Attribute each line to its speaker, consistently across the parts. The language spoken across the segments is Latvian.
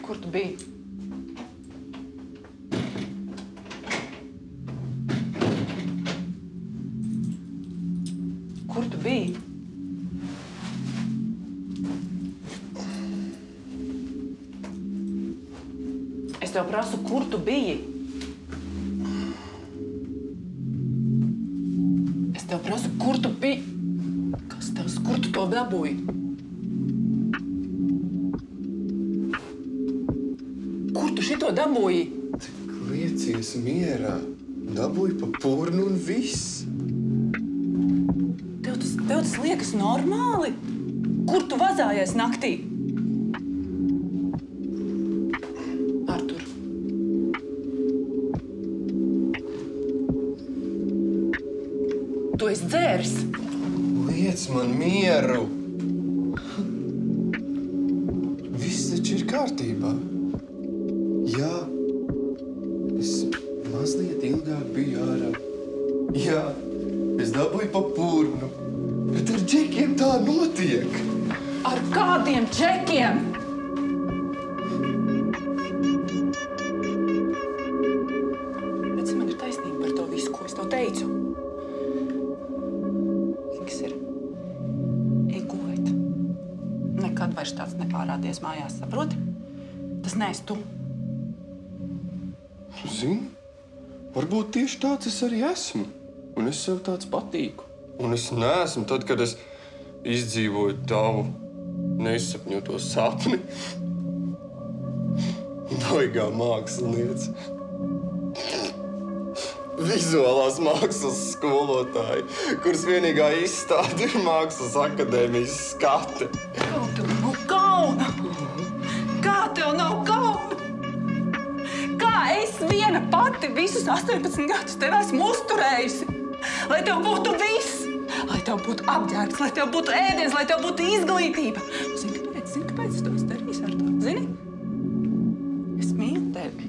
Speaker 1: Kur tu biji? Kur tu biji? Es tev prasu, kur tu biji? Es tev prasu, kur tu biji? Kas tavs, kur tu to dabūji? Kur tu šito dabūji?
Speaker 2: Liecies mierā. Dabūju pa purnu un viss.
Speaker 1: Tev tas liekas normāli? Kur tu vazājies naktī? Artur. Tu esi dzēris?
Speaker 2: Liec man mieru. Viss taču ir kārtībā. Jā, es mazliet ilgāk biju ārā. Jā, es dabūju pa purnu. Bet ar džekiem tā notiek.
Speaker 1: Ar kādiem džekiem? Bet man ir taisnība par to visu, ko es tev teicu. Kas ir? Ej gulēt. Nekad vairs tāds nepārādies mājās, saproti? Tas neesi tu.
Speaker 2: Zini, varbūt tieši tāds es arī esmu. Un es sev tāds patīku. Un es neesmu tad, kad es izdzīvoju tavu neizsapņoto sapni. Baigā mākslinieca. Vizuālās mākslas skolotāja, kuras vienīgā izstāde ir Mākslas akadēmijas skate.
Speaker 1: Kā tev nav kauna? Kā tev nav kauna? Kā es viena pati visus 18 gadus tev esmu uzturējusi? Lai tev būtu viss! Lai tev būtu apģērbs, lai tev būtu ēdiens, lai tev būtu izglītība. Zini, kāpēc es to esmu darījis ar to? Zini? Es mīlu tevi.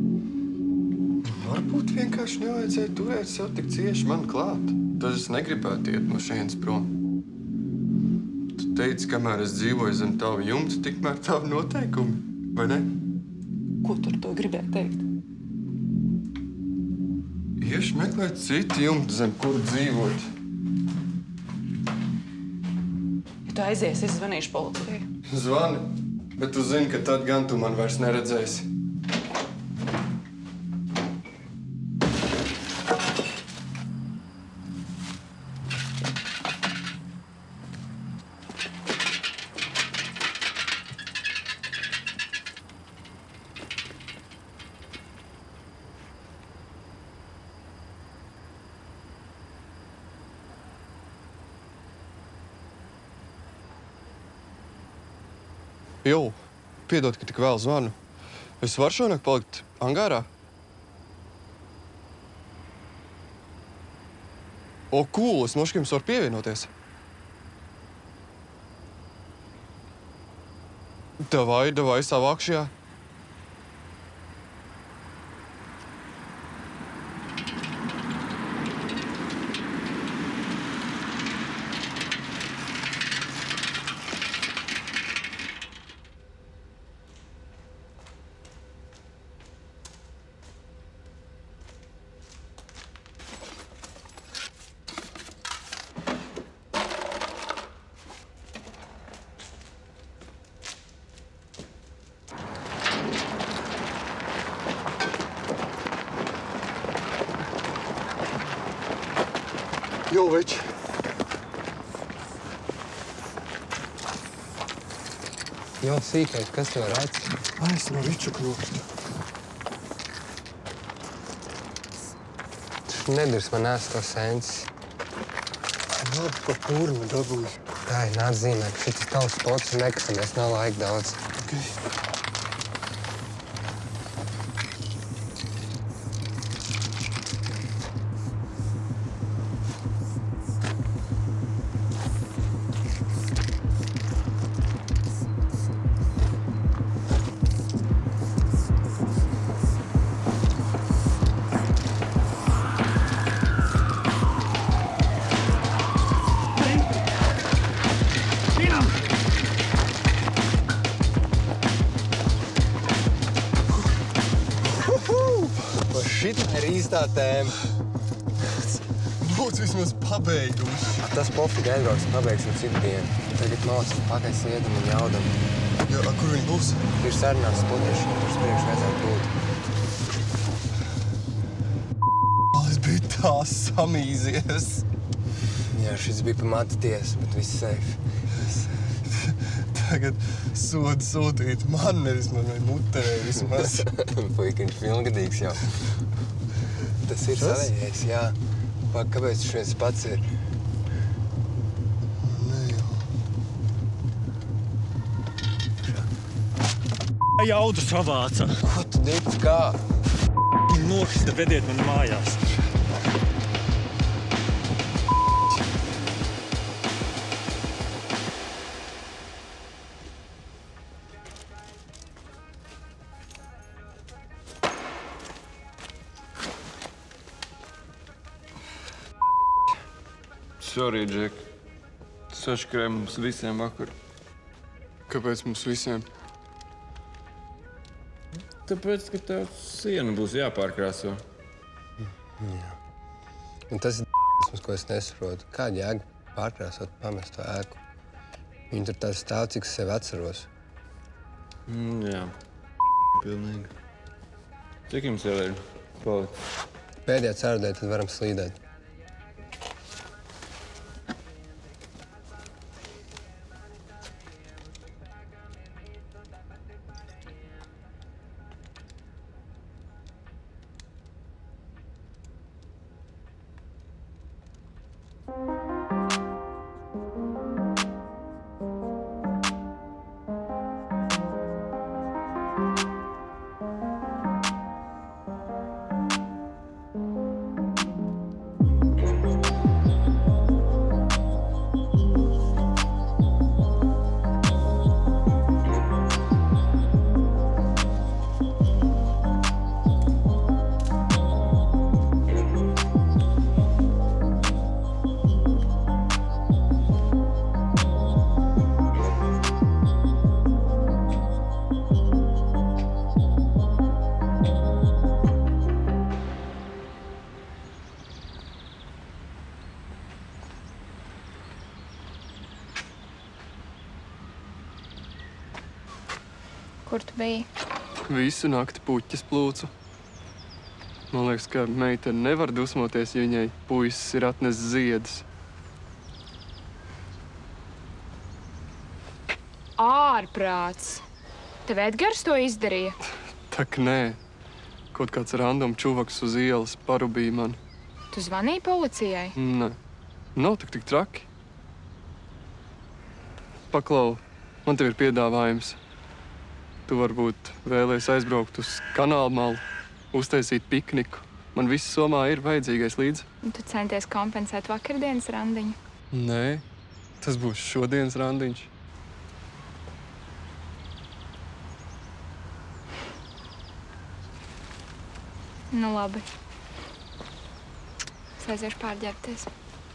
Speaker 2: Varbūt vienkārši nevajadzēja turēt sev tik cieši man klāt. Tad es negribētu iet no šejienes prom. Tu teici, kamēr es dzīvoju zem tavu jumta, tikmēr tavu noteikumi, vai ne?
Speaker 1: Ko tu ar to gribēji teikt?
Speaker 2: Iešu meklēt citu jumtu, zem kuru dzīvot.
Speaker 1: Ja tu aizies, es zvanīšu policijai.
Speaker 2: Zvani, bet tu zini, ka tad gan tu man vairs neredzēsi. Jo, piedod, ka tik vēl zvanu. Es varu šonakt palikt angārā? O, cool, es nošķi jums varu pievienoties. Davai, savāk šajā. Jo, veči.
Speaker 3: Jo, sīkais, kas tev ir acis?
Speaker 2: Es no viču knokstu.
Speaker 3: Tu nedars man ēst to sensi.
Speaker 2: Labi, pa purnu dabūju.
Speaker 3: Tā ir atzīmē, ka šis tavs spots un nekasamies nav laika daudz.
Speaker 2: Okay.
Speaker 3: tā tēma.
Speaker 2: Būtu vismaz pabeiguši.
Speaker 3: Tas pofīgi aizbrauks, pabeigsim citu dienu. Tagad malcas pakaļ sēdam un jaudam.
Speaker 2: Jā, kur viņi būs?
Speaker 3: Ir sarunās Putraši, tur priekš vajadzētu būt.
Speaker 2: Es biju tā samīzies.
Speaker 3: Jā, šis bija pa matu tiesa, bet viss safe.
Speaker 2: Tagad sodu sūtīt man, nevis manai muterei vismaz.
Speaker 3: Puikiņš pilngadīgs jau. Tas ir savējais, jā. Kāpēc šis pats ir?
Speaker 2: Ne jau.
Speaker 4: Jaudu savāca.
Speaker 3: Ko tu dikti kā?
Speaker 4: Nokrista, vediet mani mājās.
Speaker 2: Sorry, Džek. Saškrēja mums visiem vakar. Kāpēc mums visiem?
Speaker 5: Tāpēc, ka tev siena būs jāpārkrāso.
Speaker 3: Jā. Un tas ir ko es nesaprotu. Kāda jēga pārkrāsot pamesto ēku? Viņi tur tā stāv, cik es sevi atceros.
Speaker 5: Jā. Pilnīgi. Cik jums vēl ir palicis?
Speaker 3: Pēdējā cērdē, tad varam slīdēt.
Speaker 6: Kur tu biji?
Speaker 2: Visu nakti puķis plūcu. Man liekas, ka meitene nevar dusmoties, ja viņai puisis ir atnesis ziedus.
Speaker 6: Ārprāts! Tev Edgars to izdarīja?
Speaker 2: Tak nē. Kaut kāds random čuvaks uz ielas parubīja mani.
Speaker 6: Tu zvanīji policijai?
Speaker 2: Nē. Nav tik traki. Paklau, man tev ir piedāvājums. Tu varbūt vēlies aizbraukt uz kanāla malu, uztaisīt pikniku. Man viss somā ir vajadzīgais līdzi.
Speaker 6: Tu centies kompensēt vakardienas randiņu?
Speaker 2: Nē, tas būs šodienas randiņš.
Speaker 6: Nu labi. Es aiziešu pārģērbties.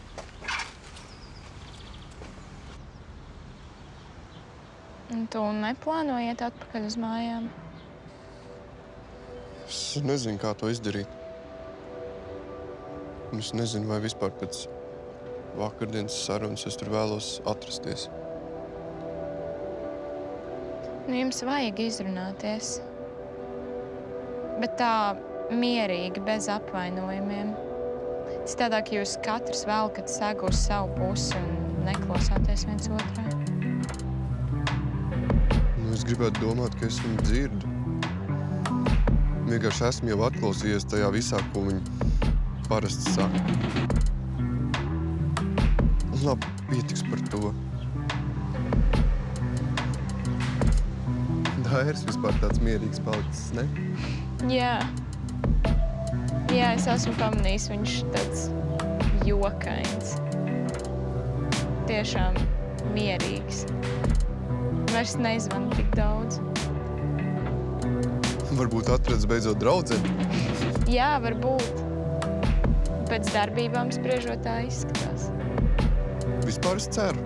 Speaker 6: Un tu neplānoji iet atpakaļ uz mājām?
Speaker 2: Es nezinu, kā to izdarīt. Un es nezinu, vai vispār pēc vakardienas sarunas es tur vēlos atrasties.
Speaker 6: Nu, jums vajag izrunāties. Bet tā mierīgi, bez apvainojumiem. Citādāk jūs katrs velkat segu uz savu pusi un neklausāties viens otrā.
Speaker 2: Es gribētu domāt, ka es viņu dzirdu. Vienkārši esmu jau atklausījies tajā visā, ko viņi parasti saka. Labi, pietiks par to. Dairis vispār tāds mierīgs palicis, ne?
Speaker 6: Jā. Jā, es esmu pamanījis, viņš tāds jokains. Tiešām mierīgs. Vairs nezvanu tik daudz.
Speaker 2: Varbūt atradz beidzot draudzeni?
Speaker 6: Jā, varbūt. Pēc darbībām spriežot tā izskatās.
Speaker 2: Vispār es ceru.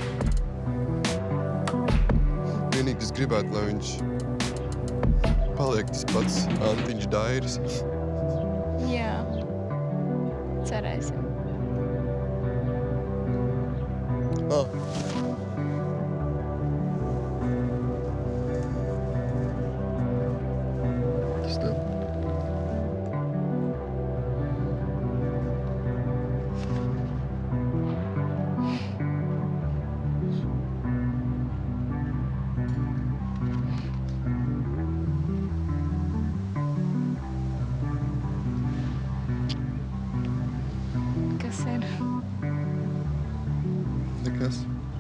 Speaker 2: Vienīgi es gribētu, lai viņš paliek tas pats Antiņš Dairis.
Speaker 6: Jā, Cerēsim.
Speaker 3: Tas tev.
Speaker 6: Kas ir?
Speaker 3: Nekas.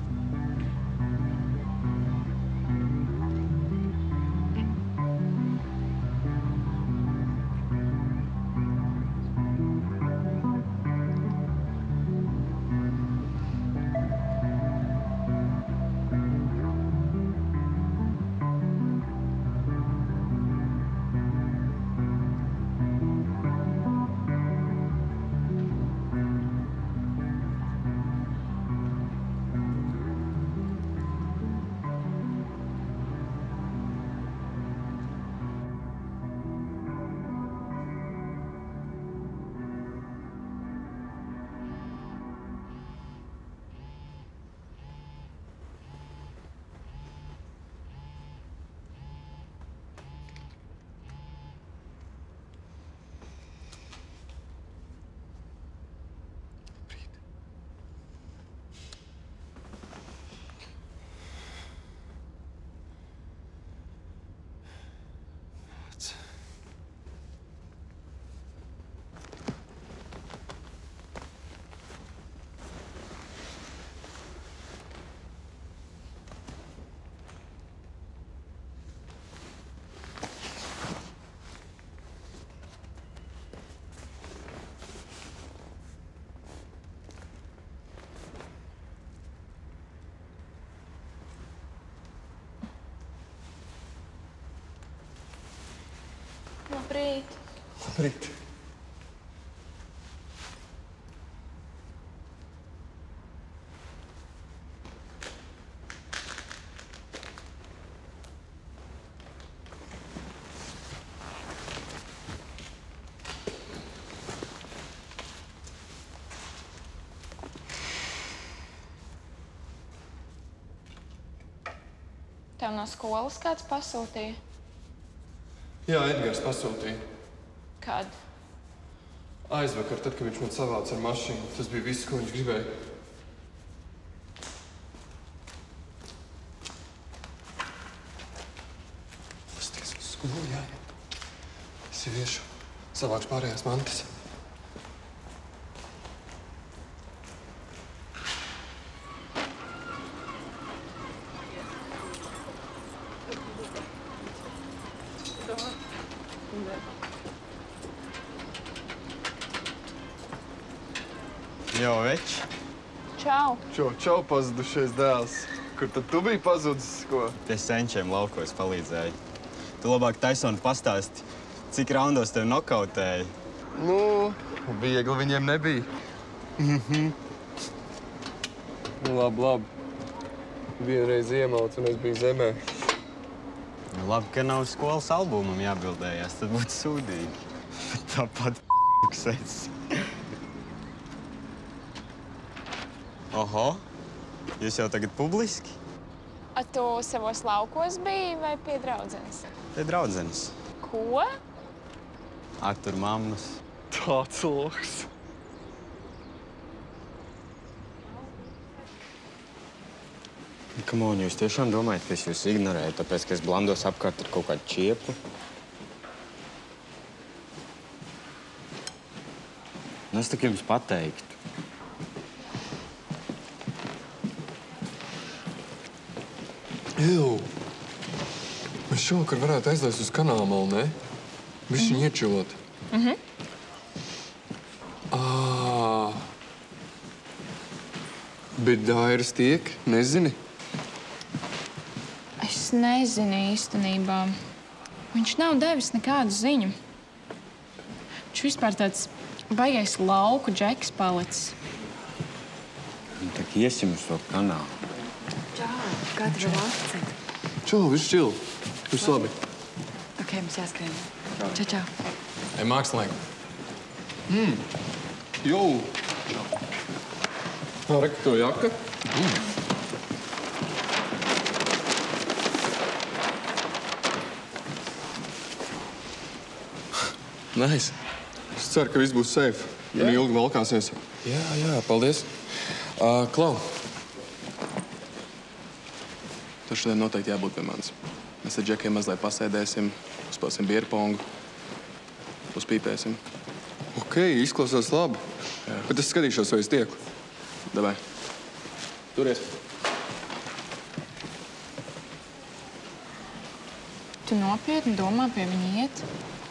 Speaker 6: Labrīt.
Speaker 2: Labrīt.
Speaker 6: Tev no skolas kāds pasūtīja?
Speaker 2: Jā, Edgars pasūtīja.
Speaker 6: Kad?
Speaker 2: Aizvakar, tad, kad viņš man savāca ar mašīnu. Tas bija viss, ko viņš gribēja. Pasties uz skolu, jāiet. Es jau iešu. Savākšu pārējās mantas.
Speaker 5: Jo, veči.
Speaker 6: Čau.
Speaker 2: Čau, pazudušies dēls. Kur tad tu biji pazudis, ko?
Speaker 5: Tie senčiem laukos palīdzēja. Tu labāk Taisonu pastāsti, cik raundos tev nokautēja.
Speaker 2: Nu, viegli viņiem nebija. Nu, labi. Vienreiz iemauc un es biju zemē.
Speaker 5: Nu, labi, ka nav skolas albumam jābildējās, tad būtu sūdīgi. Tāpat sēdz. Oho, jūs jau tagad publiski?
Speaker 6: A tu savos laukos biji vai pie draudzenes?
Speaker 5: Te draudzenes.
Speaker 6: Ko?
Speaker 5: Tur mammas.
Speaker 2: Tāds loks.
Speaker 5: Kamon, jūs tiešām domājat, ka es jūs ignorēju, tāpēc, ka es blandos apkārt ar kaut kādu čiepu? Nu, es tak jums pateiktu.
Speaker 2: Ew! Mēs šovakar varētu aizlaist uz kanālmalu, ne? Bišķiņ iečilot. Bet Dairis tiek, nezini?
Speaker 6: Es nezinu īstenībā. Viņš nav devis nekādu ziņu. Viņš vispār tāds baigais lauku džeks palicis.
Speaker 5: Nu, tak iesim uz to kanālu.
Speaker 7: Kā tev ir akcents?
Speaker 2: Čau, viss čil. Viss labi.
Speaker 7: Ok, mums jāskrien. Čau, čau.
Speaker 2: Ej, mākslinieki. Jau! Reka to jaka.
Speaker 8: Nice.
Speaker 2: Es ceru, ka viss būs safe. Ja nu ilgi valkāsies.
Speaker 8: Jā, paldies. Klau. Tur šodien noteikti jābūt pie manis. Mēs ar Džekiem mazliet pasēdēsim, uzspēlēsim bierpongu, uzpīpēsim.
Speaker 2: Ok, izklausās labi. Bet es skatīšos, vai es tieku.
Speaker 8: Davai. Turies.
Speaker 6: Tu nopietni domā pie viņa iet?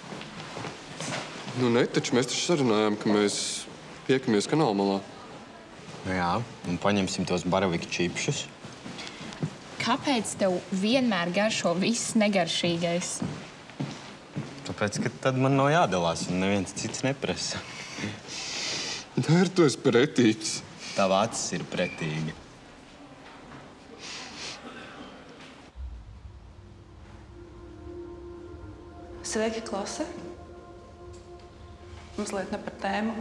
Speaker 2: Nu, ne, taču mēs taču sarunājām, ka mēs piekamies kanāla malā.
Speaker 5: Jā, un paņemsim tos baravika čipšus.
Speaker 6: Kāpēc tev vienmēr garšo viss negaršīgais?
Speaker 5: Tāpēc, ka tad man nav jādalās, un neviens cits neprasa.
Speaker 2: Tā ir tu esi pretīgs.
Speaker 5: Tava acis ir pretīga.
Speaker 1: Sveiki, klase. Mazliet ne par tēmu.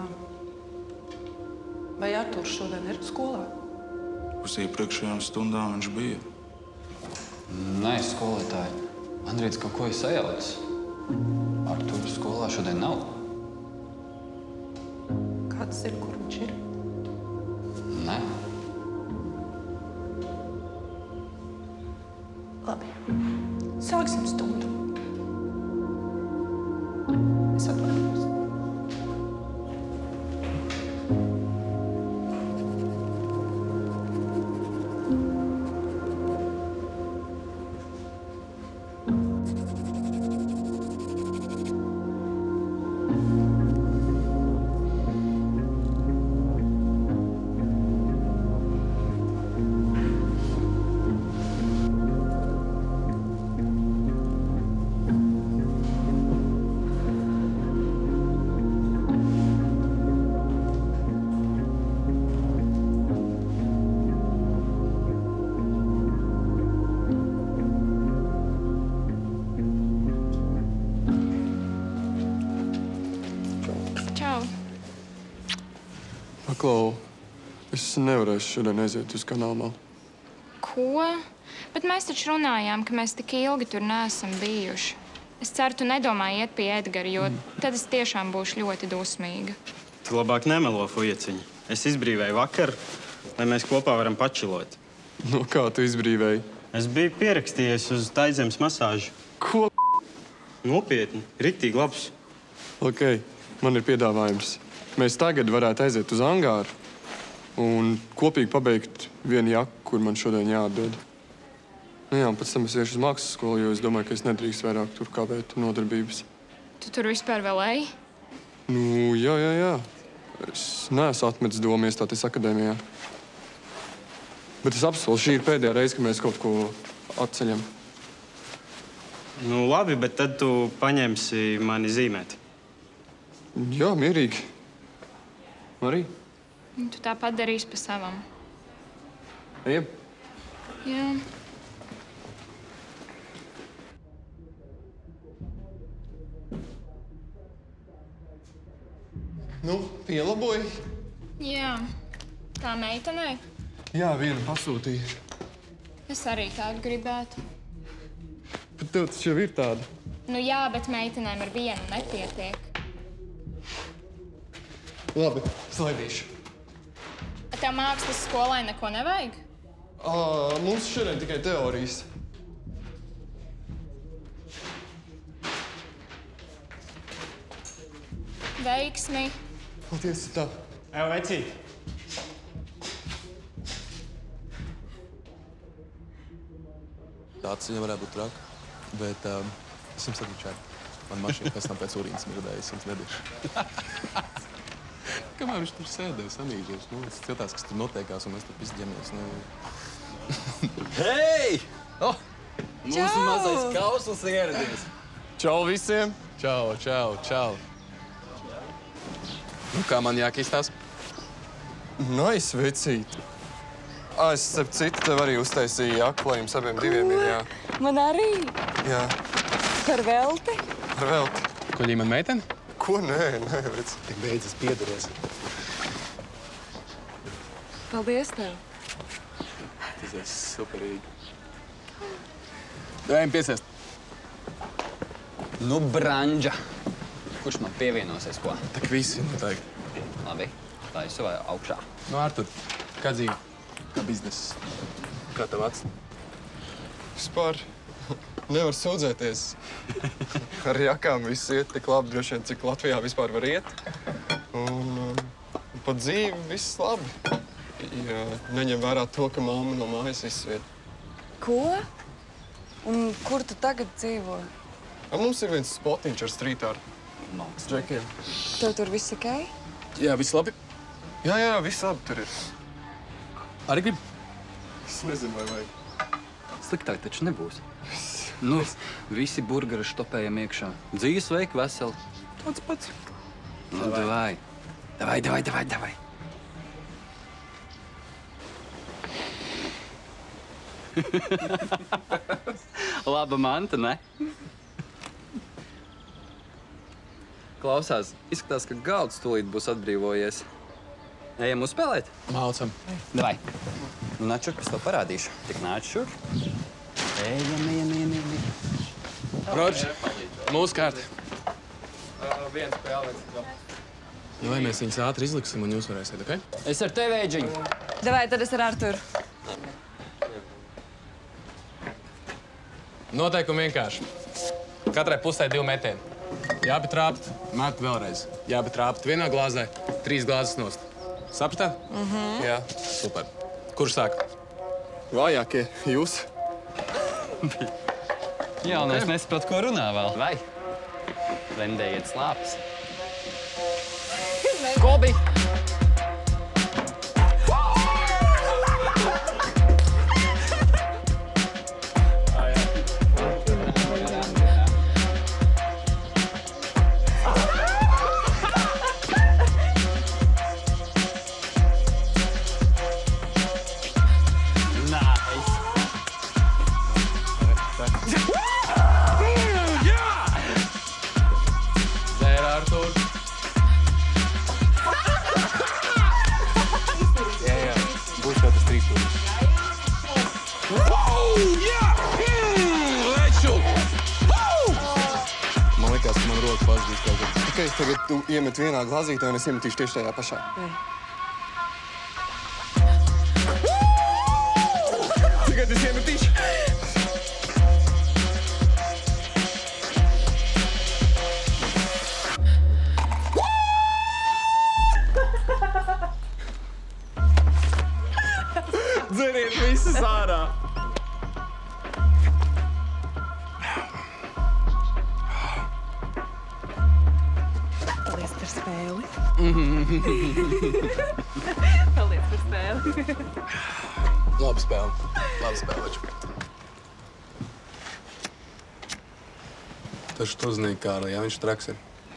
Speaker 1: Vai Arturs šodien ir skolā?
Speaker 9: Uz iepriekšējām stundām viņš bija.
Speaker 10: Nē, skolotāji. Andrīts kaut ko ir sajaucis. Arturs skolā šodien nav.
Speaker 1: Kāds ir, kur viņš ir?
Speaker 10: Nē.
Speaker 1: Labi. Sāksim stundu. Es atvainojos.
Speaker 6: Čau.
Speaker 2: Paklau, es nevarēšu šodien aiziet uz kanāla malu.
Speaker 6: Ko? Bet mēs taču runājām, ka mēs tik ilgi tur neesam bijuši. Es ceru, tu nedomāji iet pie Edgara, jo tad es tiešām būšu ļoti dusmīga.
Speaker 5: Tu labāk nemelo, Fujieciņa. Es izbrīvēju vakar, lai mēs kopā varam pačilot.
Speaker 2: No kā tu izbrīvēji?
Speaker 5: Es biju pierakstījies uz Taizemes masāžu.
Speaker 2: Ko?
Speaker 5: Nopietni, riktīgi labs.
Speaker 2: Ok, man ir piedāvājums. Mēs tagad varētu aiziet uz angāru un kopīgi pabeigt vienu jaku, kur man šodien jāatdod. Nu jā, un pēc tam es iešu uz mākslas skolu, jo es domāju, ka es nedrīkst vairāk tur kavēt nodarbības.
Speaker 6: Tu tur vispār vēl ej?
Speaker 2: Nu, jā. Es neesmu atmetis domu iestāties akadēmijā. Bet es apsolu, šī ir pēdējā reize, kad mēs kaut ko atceļam.
Speaker 5: Nu, labi, bet tad tu paņemsi mani zīmēt.
Speaker 2: Jā, mierīgi. Arī?
Speaker 6: Tu tāpat darīsi pa savam.
Speaker 2: Ejam.
Speaker 6: Jā.
Speaker 2: Nu, pielaboji?
Speaker 6: Jā. Tā meitenei?
Speaker 2: Jā, viena pasūtīja.
Speaker 6: Es arī tādu gribētu.
Speaker 2: Bet tev tas jau ir tāda.
Speaker 6: Nu jā, bet meitenēm ar vienu nepietiek.
Speaker 2: Labi, slaidīšu.
Speaker 6: Tev mākslas skolai neko nevajag?
Speaker 2: Mums šodien tikai teorijas.
Speaker 6: Veiksmi.
Speaker 2: Paldies, tā.
Speaker 5: Vecīt.
Speaker 8: Tā atceļa varētu būt traka, bet es jums atličāju. Man mašīna pēc tam pēc urīnas mirdēja, es jums nedīšu. Kamēr viņš tur sēdēja, samīģies, nu, es skatās, kas tur notiekās, un mēs tur pizģamies, nu...
Speaker 11: Hei! Oh, mūsu mazais kausls ir ieradies.
Speaker 2: Čau visiem!
Speaker 8: Čau. Nu, kā man jākīstās?
Speaker 2: Nice, vecīt. Es, starp citu, tev arī uztaisīju jaku, lai jums abiem diviem ir, jā.
Speaker 7: Man arī.
Speaker 2: Jā.
Speaker 7: Par velti?
Speaker 2: Par velti.
Speaker 8: Ko ģī man meiteni?
Speaker 2: Ko? Nē, vec.
Speaker 8: Tik beidzas piedaries.
Speaker 7: Paldies tev.
Speaker 8: Tas ir superīgi. Ejam piesēst.
Speaker 10: Nu, branža. Kurš man pievienosies, ko?
Speaker 8: Tak visi noteikti.
Speaker 10: Labi, taisu vai augšā?
Speaker 8: Nu, Artur, kā dzīve? Kā bizness? Kā tev acs?
Speaker 2: Vispār nevar sūdzēties. Ar jakām viss iet tik labi, droši vien, cik Latvijā vispār var iet. Un pa dzīvi viss labi. Ja neņem vērā to, ka mamma no mājas izsviet.
Speaker 7: Ko? Un kur tu tagad dzīvo?
Speaker 2: Mums ir viens spotiņš ar street art. Džekiem.
Speaker 7: Tev tur viss ok?
Speaker 8: Jā, viss labi.
Speaker 2: Jā, viss labi tur ir.
Speaker 8: Arī grib?
Speaker 2: Es nezinu, vai vajag.
Speaker 10: Sliktāk taču nebūs. Nu, visi burgeri štopējam iekšā. Dzīves veiki veseli.
Speaker 8: Tāds pats.
Speaker 10: Nu, davai. Davai. Laba manta, ne? Klausās, izskatās, ka galds tūlīt būs atbrīvojies. Ejam uzspēlēt?
Speaker 8: Mācam.
Speaker 10: Davai. Nu, nāc šurp, es tev parādīšu. Tik nāc šurp. Ejam.
Speaker 8: Roč, mūsu kārta.
Speaker 3: Viens spēle, viens vēl.
Speaker 8: Nu, lai mēs viņus ātri izliksim un jūs varēsiet, ok?
Speaker 10: Es ar tevi, Ēģiņ.
Speaker 7: Davai, tad es ar Arturu.
Speaker 8: Noteikumi vienkārši. Katrai pusē 2 metieni. Jābi trāpt, met vēlreiz. Jābi trāpt vienā glāzē, 3 glāzes nost. Sapratāt? Jā. Super. Kurš sāk?
Speaker 2: Vājākie jūs.
Speaker 10: Jā, un es nesapratu, ko runā vēl. Vai? Vendējiet slāpes. Kobi!
Speaker 2: Tagad tu iemet vienā glāzītē, un es iemetīšu tieši tajā pašā. Tagad es iemetīšu.
Speaker 8: Dzeriet visus ārā!
Speaker 7: Paldies par spēli.
Speaker 8: Labi spēle. Taču tu uzzini, Kārli, ja viņš traks ir.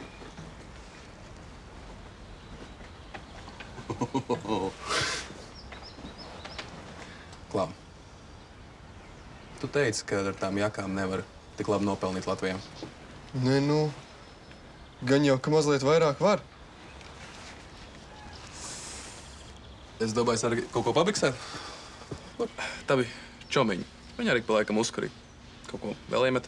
Speaker 8: Klau. Tu teici, ka ar tām jakām nevar tik labi nopelnīt Latvijā.
Speaker 2: Nē, nu, gan jau, ka mazliet vairāk var.
Speaker 8: Es domāju, arī kaut ko pabiksēt. Tavi čomiņi. Viņi arī pa laikam uzkurīja. Kaut ko vēl iemet.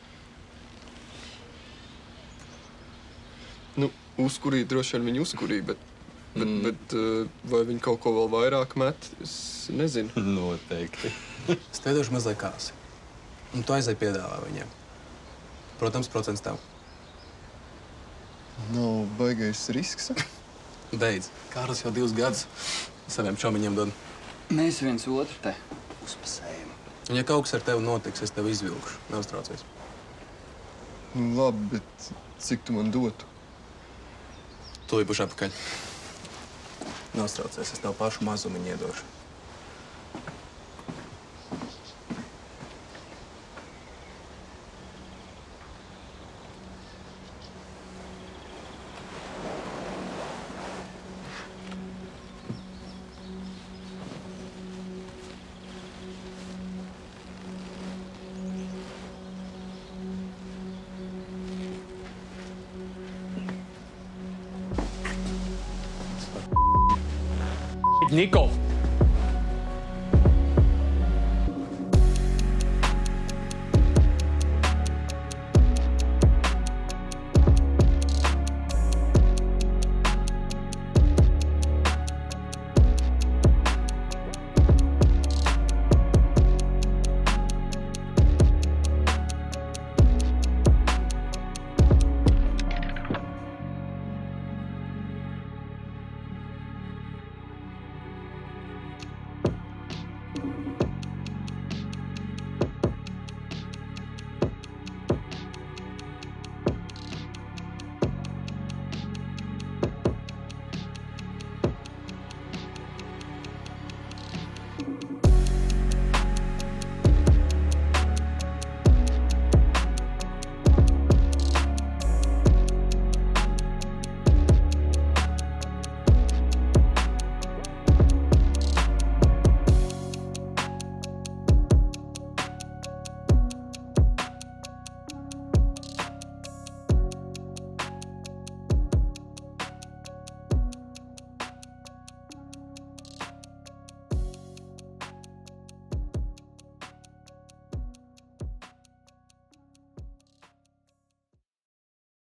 Speaker 2: Nu, uzkurīja, droši vien viņi uzkurīja, bet vai viņi kaut ko vēl vairāk met, es nezinu.
Speaker 10: Noteikti.
Speaker 8: Es te došu mazliet kāsi. Un tu aizēji piedāvā viņiem. Protams, procents tev.
Speaker 2: Nav baigais risks.
Speaker 8: Beidz. Kārlis jau 2 gadus saviem čomiņiem dod.
Speaker 10: Mēs viens otru te uzpasējam.
Speaker 8: Un ja kaut kas ar tevi notiks, es tevi izvilkšu. Neuztraucies.
Speaker 2: Nu, labi, bet cik tu man dotu?
Speaker 8: Tu būšu apakaļ. Neuztraucies, es tev pašu mazumiņu iedošu.
Speaker 4: Niko!